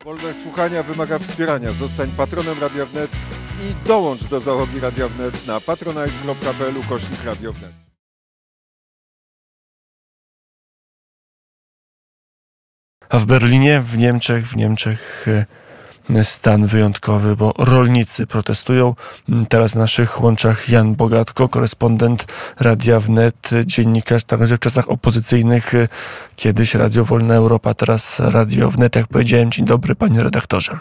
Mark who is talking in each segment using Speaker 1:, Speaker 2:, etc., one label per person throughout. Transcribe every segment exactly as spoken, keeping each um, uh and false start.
Speaker 1: Wolność słuchania wymaga wspierania. Zostań patronem Radia Wnet i dołącz do załogi Radia Wnet na patronite kropka p l ukośnik Radio Wnet.
Speaker 2: A w Berlinie, w Niemczech, w Niemczech stan wyjątkowy, bo rolnicy protestują. Teraz w naszych łączach Jan Bogatko, korespondent Radia Wnet, dziennikarz także w czasach opozycyjnych. Kiedyś Radio Wolna Europa, teraz Radio Wnet. Jak powiedziałem, dzień dobry panie redaktorze.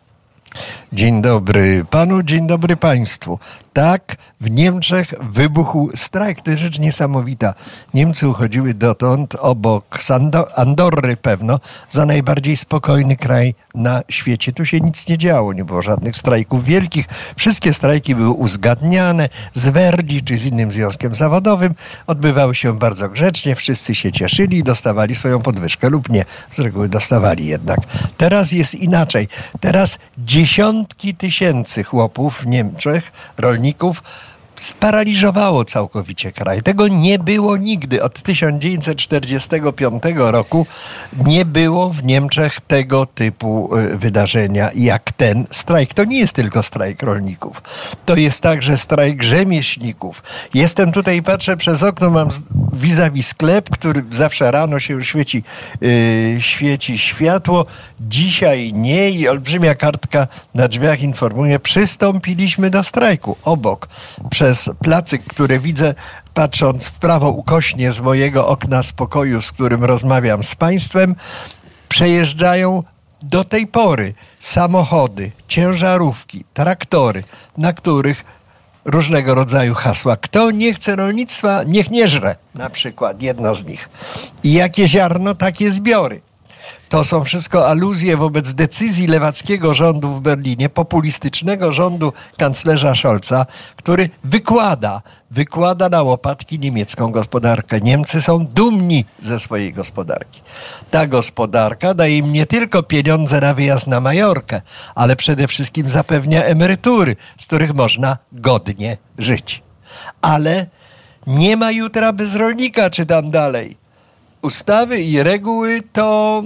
Speaker 3: Dzień dobry panu, dzień dobry państwu. Tak, w Niemczech wybuchł strajk. To jest rzecz niesamowita. Niemcy uchodziły dotąd obok Andorry pewno za najbardziej spokojny kraj na świecie. Tu się nic nie działo, nie było żadnych strajków wielkich. Wszystkie strajki były uzgadniane z Verdi czy z innym związkiem zawodowym. Odbywały się bardzo grzecznie, wszyscy się cieszyli i dostawali swoją podwyżkę lub nie. Z reguły dostawali jednak. Teraz jest inaczej. Teraz dziesiątki tysięcy chłopów w Niemczech, rolników, sparaliżowało całkowicie kraj. Tego nie było nigdy. Od tysiąc dziewięćset czterdziestego piątego roku nie było w Niemczech tego typu wydarzenia jak ten strajk. To nie jest tylko strajk rolników. To jest także strajk rzemieślników. Jestem tutaj, patrzę przez okno, mam vis-a-vis sklep, który zawsze rano się świeci, yy, świeci światło. Dzisiaj nie i olbrzymia kartka na drzwiach informuje, przystąpiliśmy do strajku. Obok przez placyk, który widzę, patrząc w prawo ukośnie z mojego okna z pokoju, z którym rozmawiam z państwem, przejeżdżają do tej pory samochody, ciężarówki, traktory, na których różnego rodzaju hasła. Kto nie chce rolnictwa, niech nie żre, na przykład jedno z nich. I jakie ziarno, takie zbiory. To są wszystko aluzje wobec decyzji lewackiego rządu w Berlinie, populistycznego rządu kanclerza Scholza, który wykłada, wykłada na łopatki niemiecką gospodarkę. Niemcy są dumni ze swojej gospodarki. Ta gospodarka daje im nie tylko pieniądze na wyjazd na Majorkę, ale przede wszystkim zapewnia emerytury, z których można godnie żyć. Ale nie ma jutra bez rolnika, czytam dalej. Ustawy i reguły to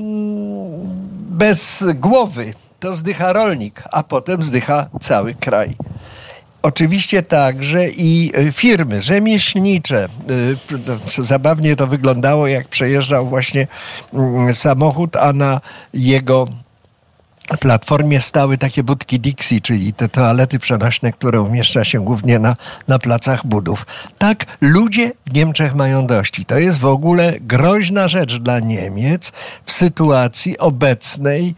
Speaker 3: bez głowy, to zdycha rolnik, a potem zdycha cały kraj. Oczywiście także i firmy rzemieślnicze. Zabawnie to wyglądało, jak przejeżdżał właśnie samochód, a na jego platformie stały takie budki Dixie, czyli te toalety przenośne, które umieszcza się głównie na, na placach budów. Tak, ludzie w Niemczech mają dość. I to jest w ogóle groźna rzecz dla Niemiec w sytuacji obecnej,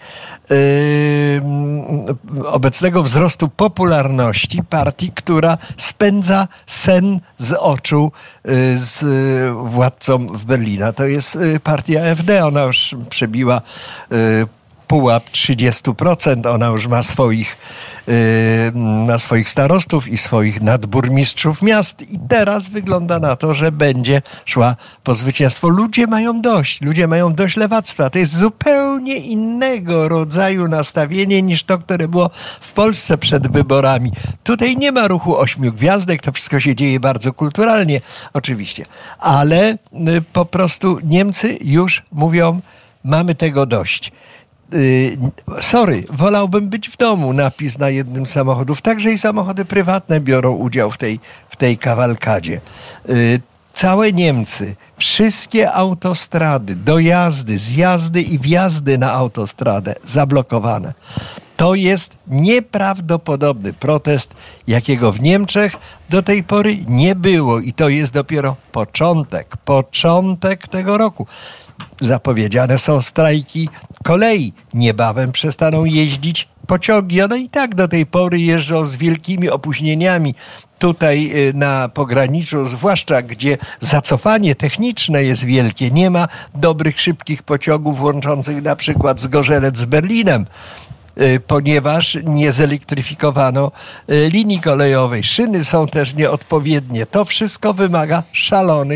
Speaker 3: yy, obecnego wzrostu popularności partii, która spędza sen z oczu yy, z władcą w Berlina. To jest partia A F D. Ona już przebiła yy, pułap trzydzieści procent. Ona już ma swoich, yy, ma swoich starostów i swoich nadburmistrzów miast i teraz wygląda na to, że będzie szła po zwycięstwo. Ludzie mają dość. Ludzie mają dość lewactwa. To jest zupełnie innego rodzaju nastawienie niż to, które było w Polsce przed wyborami. Tutaj nie ma ruchu ośmiu gwiazdek. To wszystko się dzieje bardzo kulturalnie, oczywiście. Ale yy, po prostu Niemcy już mówią, mamy tego dość. Sorry, wolałbym być w domu, napis na jednym z samochodów. Także i samochody prywatne biorą udział w tej, w tej kawalkadzie. Całe Niemcy, wszystkie autostrady, dojazdy, zjazdy i wjazdy na autostradę zablokowane. To jest nieprawdopodobny protest, jakiego w Niemczech do tej pory nie było. I to jest dopiero początek, początek tego roku. Zapowiedziane są strajki kolei. Niebawem przestaną jeździć pociągi. One i tak do tej pory jeżdżą z wielkimi opóźnieniami. Tutaj na pograniczu, zwłaszcza gdzie zacofanie techniczne jest wielkie, nie ma dobrych, szybkich pociągów łączących na przykład Zgorzelec z Berlinem, ponieważ nie zelektryfikowano linii kolejowej. Szyny są też nieodpowiednie. To wszystko wymaga szalonych,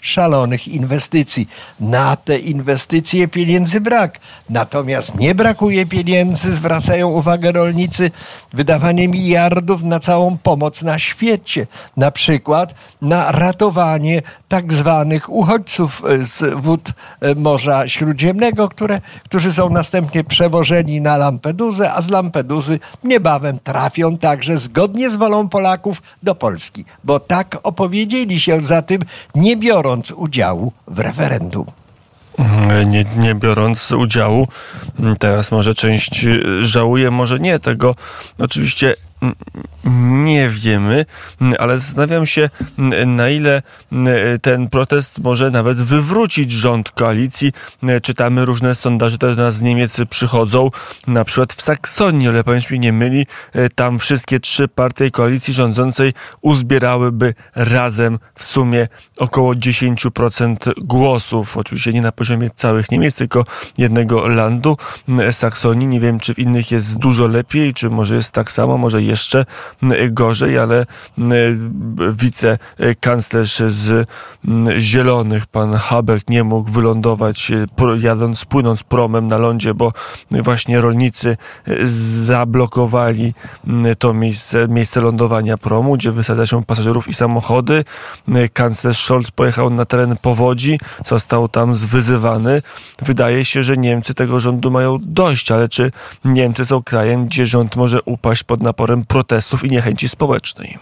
Speaker 3: szalonych inwestycji. Na te inwestycje pieniędzy brak. Natomiast nie brakuje pieniędzy, zwracają uwagę rolnicy, wydawanie miliardów na całą pomoc na świecie. Na przykład na ratowanie tak zwanych uchodźców z wód Morza Śródziemnego, które, którzy są następnie przewożeni na Lampedusę, a z Lampeduzy niebawem trafią także zgodnie z wolą Polaków do Polski. Bo tak opowiedzieli się za tym, nie biorąc udziału w referendum.
Speaker 2: Nie, nie biorąc udziału. Teraz może część żałuje, może nie. Tego oczywiście nie wiemy, ale zastanawiam się, na ile ten protest może nawet wywrócić rząd koalicji. Czytamy różne sondaże, które do nas z Niemiec przychodzą. Na przykład w Saksonii, ale pamięć mnie nie myli, tam wszystkie trzy partie koalicji rządzącej uzbierałyby razem w sumie około dziesięć procent głosów. Oczywiście nie na poziomie całych Niemiec, tylko jednego landu, Saksonii. Nie wiem, czy w innych jest dużo lepiej, czy może jest tak samo, może jeszcze gorzej, ale wicekanclerz z Zielonych, pan Habeck, nie mógł wylądować jadąc, płynąc promem na lądzie, bo właśnie rolnicy zablokowali to miejsce, miejsce lądowania promu, gdzie wysadza się pasażerów i samochody. Kanclerz Scholz pojechał na teren powodzi, został tam zwyzywany. Wydaje się, że Niemcy tego rządu mają dość, ale czy Niemcy są krajem, gdzie rząd może upaść pod naporem protestów i niechęci społecznej?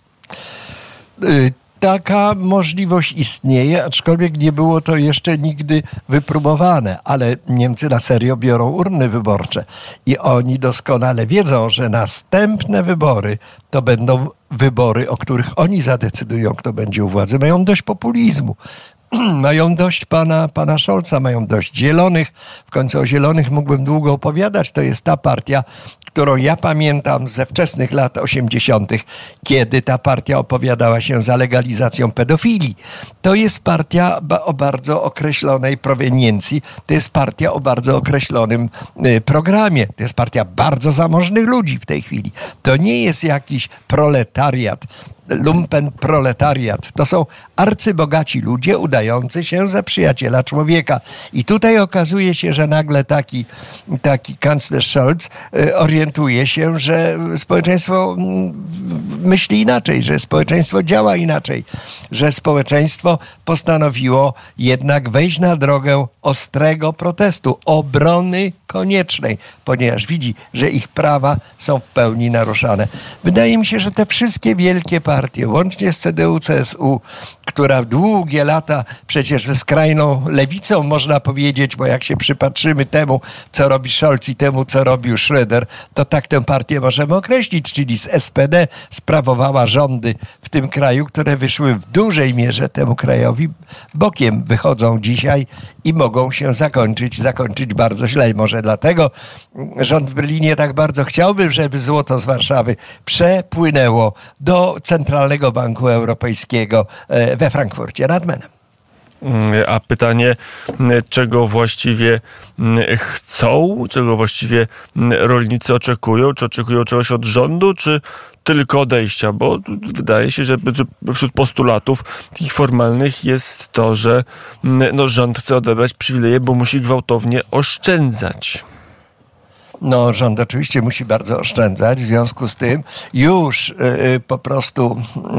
Speaker 3: Taka możliwość istnieje, aczkolwiek nie było to jeszcze nigdy wypróbowane, ale Niemcy na serio biorą urny wyborcze i oni doskonale wiedzą, że następne wybory to będą wybory, o których oni zadecydują, kto będzie u władzy. Mają dość populizmu. Mają dość pana, pana Scholza, mają dość Zielonych. W końcu o Zielonych mógłbym długo opowiadać. To jest ta partia, którą ja pamiętam ze wczesnych lat osiemdziesiątych, kiedy ta partia opowiadała się za legalizacją pedofilii. To jest partia o bardzo określonej proweniencji. To jest partia o bardzo określonym programie. To jest partia bardzo zamożnych ludzi w tej chwili. To nie jest jakiś proletariat, lumpen proletariat. To są arcybogaci ludzie udający się za przyjaciela człowieka. I tutaj okazuje się, że nagle taki, taki kanclerz Scholz orientuje się, że społeczeństwo myśli inaczej, że społeczeństwo działa inaczej, że społeczeństwo postanowiło jednak wejść na drogę ostrego protestu, obrony koniecznej, ponieważ widzi, że ich prawa są w pełni naruszane. Wydaje mi się, że te wszystkie wielkie partie, łącznie z C D U C S U, która długie lata przecież ze skrajną lewicą, można powiedzieć, bo jak się przypatrzymy temu, co robi Scholz i temu, co robił Schröder, to tak tę partię możemy określić, czyli z S P D sprawowała rządy w tym kraju, które wyszły w dużej mierze temu krajowi bokiem, wychodzą dzisiaj i mogą się zakończyć, zakończyć bardzo źle. I może dlatego rząd w Berlinie tak bardzo chciałby, żeby złoto z Warszawy przepłynęło do Centralnego Banku Europejskiego we Frankfurcie nad Menem.
Speaker 2: A pytanie, czego właściwie chcą, czego właściwie rolnicy oczekują? Czy oczekują czegoś od rządu, czy tylko odejścia? Bo wydaje się, że wśród postulatów tych formalnych jest to, że no, rząd chce odebrać przywileje, bo musi gwałtownie oszczędzać.
Speaker 3: No, rząd oczywiście musi bardzo oszczędzać, w związku z tym już y, y, po prostu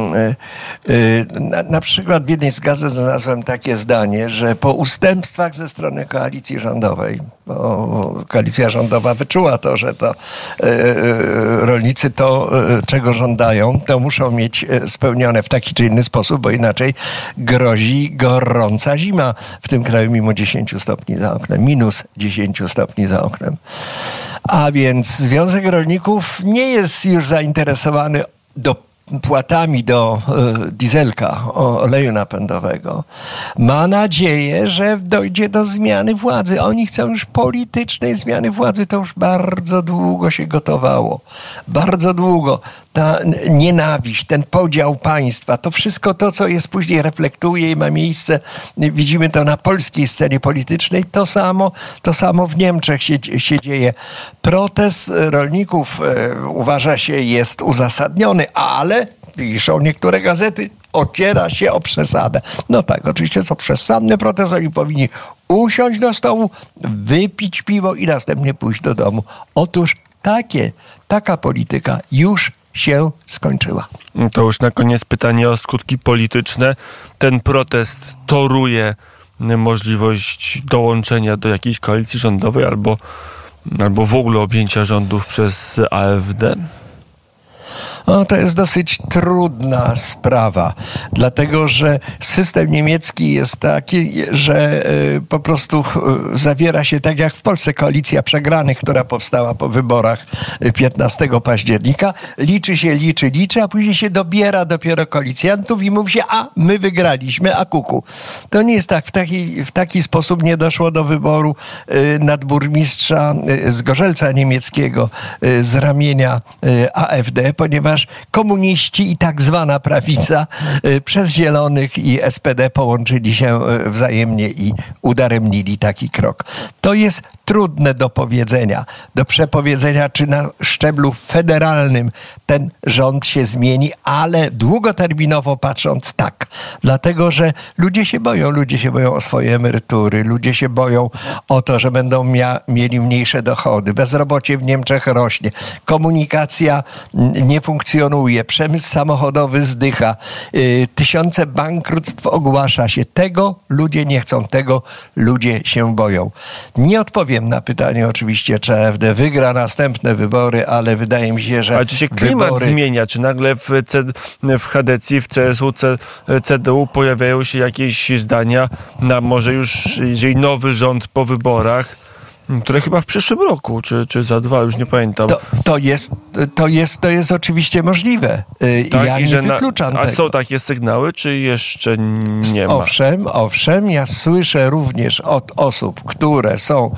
Speaker 3: y, y, na, na przykład w jednej z gazet znalazłem takie zdanie, że po ustępstwach ze strony koalicji rządowej, bo koalicja rządowa wyczuła to, że to y, y, rolnicy to, y, czego żądają, to muszą mieć spełnione w taki czy inny sposób, bo inaczej grozi gorąca zima w tym kraju mimo dziesięć stopni za oknem, minus dziesięć stopni za oknem. A więc Związek Rolników nie jest już zainteresowany dopłatami do y, dieselka, o, oleju napędowego. Ma nadzieję, że dojdzie do zmiany władzy. Oni chcą już politycznej zmiany władzy. To już bardzo długo się gotowało. Bardzo długo. Ta nienawiść, ten podział państwa, to wszystko to, co jest później reflektuje i ma miejsce, widzimy to na polskiej scenie politycznej, to samo, to samo w Niemczech się, się dzieje. Protest rolników e, uważa się jest uzasadniony, ale piszą niektóre gazety, ociera się o przesadę. No tak, oczywiście są przesadny protest, oni powinni usiąść do stołu, wypić piwo i następnie pójść do domu. Otóż takie, taka polityka już się skończyła.
Speaker 2: To już na koniec pytanie o skutki polityczne. Ten protest toruje możliwość dołączenia do jakiejś koalicji rządowej albo, albo w ogóle objęcia rządów przez A F D?
Speaker 3: No, to jest dosyć trudna sprawa, dlatego że system niemiecki jest taki, że y, po prostu y, zawiera się tak jak w Polsce koalicja przegranych, która powstała po wyborach piętnastego października. Liczy się, liczy, liczy, a później się dobiera dopiero koalicjantów i mówi się, a my wygraliśmy, a kuku. To nie jest tak. W taki, w taki sposób nie doszło do wyboru y, nadburmistrza y, z Gorzelca niemieckiego y, z ramienia y, A F D, ponieważ komuniści i tak zwana prawica y, przez Zielonych i S P D połączyli się y, wzajemnie i udaremnili taki krok. To jest trudne do powiedzenia, do przepowiedzenia, czy na szczeblu federalnym ten rząd się zmieni, ale długoterminowo patrząc tak. Dlatego, że ludzie się boją, ludzie się boją o swoje emerytury, ludzie się boją o to, że będą mia- mieli mniejsze dochody. Bezrobocie w Niemczech rośnie, komunikacja nie funkcjonuje, przemysł samochodowy zdycha, yy, tysiące bankructw ogłasza się. Tego ludzie nie chcą, tego ludzie się boją. Nie odpowiem na pytanie oczywiście, czy A F D wygra następne wybory, ale wydaje mi się, że
Speaker 2: Ale czy się klimat
Speaker 3: wybory...
Speaker 2: zmienia? Czy nagle w, C, w H D C, w C S U, C, C D U pojawiają się jakieś zdania na może już, jeżeli nowy rząd po wyborach, które chyba w przyszłym roku, czy, czy za dwa, już nie pamiętam.
Speaker 3: To, to, jest, to, jest, to jest oczywiście możliwe.
Speaker 2: Tak,
Speaker 3: ja
Speaker 2: i
Speaker 3: nie
Speaker 2: że
Speaker 3: wykluczam
Speaker 2: na, a
Speaker 3: tego.
Speaker 2: są takie sygnały, czy jeszcze nie ma?
Speaker 3: Owszem, owszem, ja słyszę również od osób, które są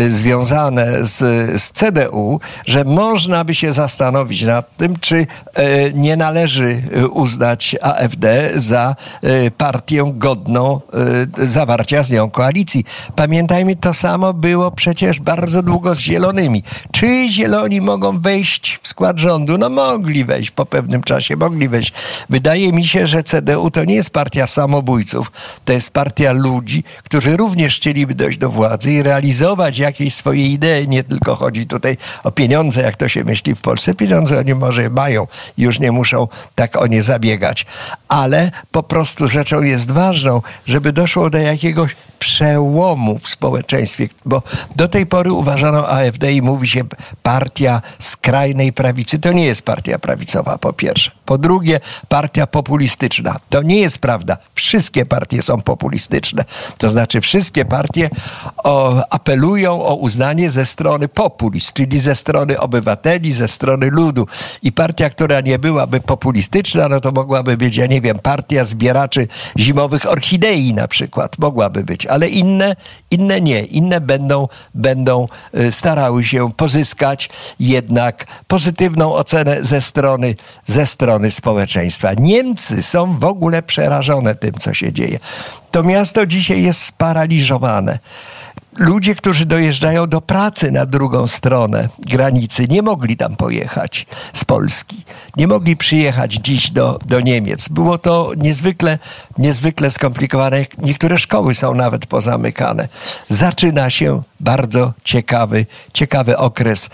Speaker 3: związane z, z C D U, że można by się zastanowić nad tym, czy e, nie należy uznać A F D za e, partię godną e, zawarcia z nią koalicji. Pamiętajmy, to samo było przecież bardzo długo z Zielonymi. Czy Zieloni mogą wejść w skład rządu? No mogli wejść po pewnym czasie, mogli wejść. Wydaje mi się, że C D U to nie jest partia samobójców. To jest partia ludzi, którzy również chcieliby dojść do władzy i realizować jakieś swoje idee. Nie tylko chodzi tutaj o pieniądze, jak to się myśli w Polsce. Pieniądze oni może mają, już nie muszą tak o nie zabiegać. Ale po prostu rzeczą jest ważną, żeby doszło do jakiegoś przełomu w społeczeństwie, bo do tej pory uważano A F D i mówi się partia skrajnej prawicy. To nie jest partia prawicowa, po pierwsze. Po drugie, partia populistyczna. To nie jest prawda. Wszystkie partie są populistyczne. To znaczy wszystkie partie o, apelują o uznanie ze strony populist, czyli ze strony obywateli, ze strony ludu. I partia, która nie byłaby populistyczna, no to mogłaby być, ja nie wiem, partia zbieraczy zimowych orchidei na przykład. Mogłaby być, ale inne, inne nie. Inne będą, będą starały się pozyskać jednak pozytywną ocenę ze strony, ze strony społeczeństwa. Niemcy są w ogóle przerażone tym, co się dzieje. To miasto dzisiaj jest sparaliżowane. Ludzie, którzy dojeżdżają do pracy na drugą stronę granicy, nie mogli tam pojechać z Polski. Nie mogli przyjechać dziś do, do Niemiec. Było to niezwykle, niezwykle skomplikowane. Niektóre szkoły są nawet pozamykane. Zaczyna się bardzo ciekawy, ciekawy okres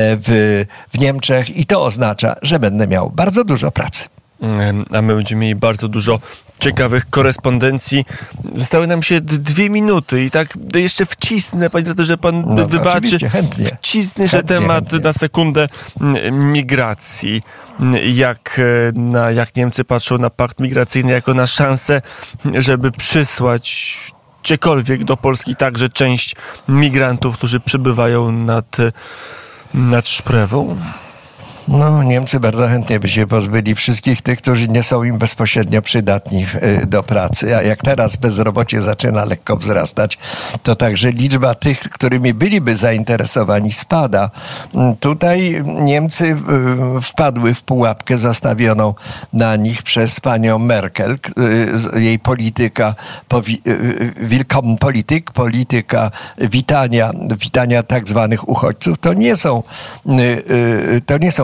Speaker 3: w, w Niemczech i to oznacza, że będę miał bardzo dużo pracy.
Speaker 2: A my będziemy mieli bardzo dużo ciekawych korespondencji. Zostały nam się dwie minuty i tak jeszcze wcisnę, panie redaktorze, pan
Speaker 3: no,
Speaker 2: wybaczy.
Speaker 3: Chętnie.
Speaker 2: Wcisnę się
Speaker 3: Chętnie,
Speaker 2: temat
Speaker 3: chętnie.
Speaker 2: na sekundę migracji. Jak, na, jak Niemcy patrzą na pakt migracyjny jako na szansę, żeby przysłać gdziekolwiek do Polski także część migrantów, którzy przybywają nad, nad Szprewą?
Speaker 3: No, Niemcy bardzo chętnie by się pozbyli wszystkich tych, którzy nie są im bezpośrednio przydatni do pracy. A jak teraz bezrobocie zaczyna lekko wzrastać, to także liczba tych, którymi byliby zainteresowani, spada. Tutaj Niemcy wpadły w pułapkę zastawioną na nich przez panią Merkel. Jej polityka, Willkommen Politik, polityka witania, witania tak zwanych uchodźców, to nie są, to nie są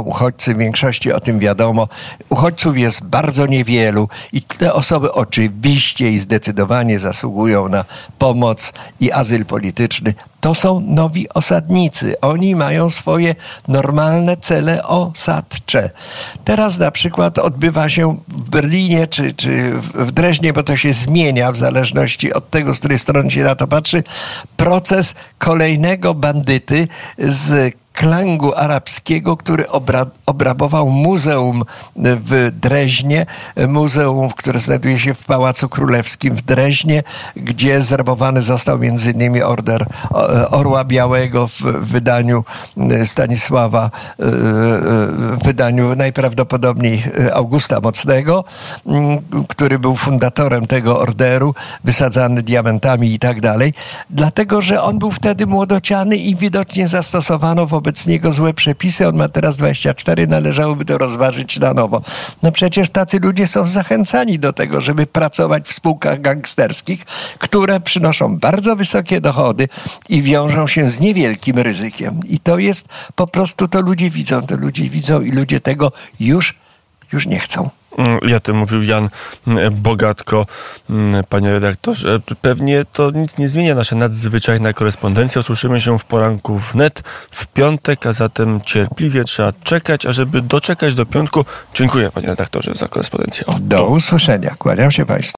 Speaker 3: uchodźcy, w większości o tym wiadomo. Uchodźców jest bardzo niewielu i te osoby oczywiście i zdecydowanie zasługują na pomoc i azyl polityczny. To są nowi osadnicy. Oni mają swoje normalne cele osadcze. Teraz na przykład odbywa się w Berlinie czy, czy w Dreźnie, bo to się zmienia w zależności od tego, z której strony się na to patrzy, proces kolejnego bandyty z klangu arabskiego, który obra- obrabował muzeum w Dreźnie, muzeum, które znajduje się w Pałacu Królewskim w Dreźnie, gdzie zrabowany został między innymi order Orła Białego w wydaniu Stanisława, w wydaniu najprawdopodobniej Augusta Mocnego, który był fundatorem tego orderu, wysadzany diamentami i tak dalej, dlatego, że on był wtedy młodociany i widocznie zastosowano wobec niego złe przepisy. On ma teraz dwadzieścia cztery, należałoby to rozważyć na nowo. No przecież tacy ludzie są zachęcani do tego, żeby pracować w spółkach gangsterskich, które przynoszą bardzo wysokie dochody i wiążą się z niewielkim ryzykiem. I to jest po prostu, to ludzie widzą, to ludzie widzą i ludzie tego już, już nie chcą.
Speaker 2: Ja tym mówił Jan Bogatko. Panie redaktorze, pewnie to nic nie zmienia. Nasza nadzwyczajna korespondencja. Usłyszymy się w poranku wnet w piątek, a zatem cierpliwie trzeba czekać, ażeby doczekać do piątku. Dziękuję, panie redaktorze, za korespondencję. O,
Speaker 3: do usłyszenia. Kłaniam się państwu.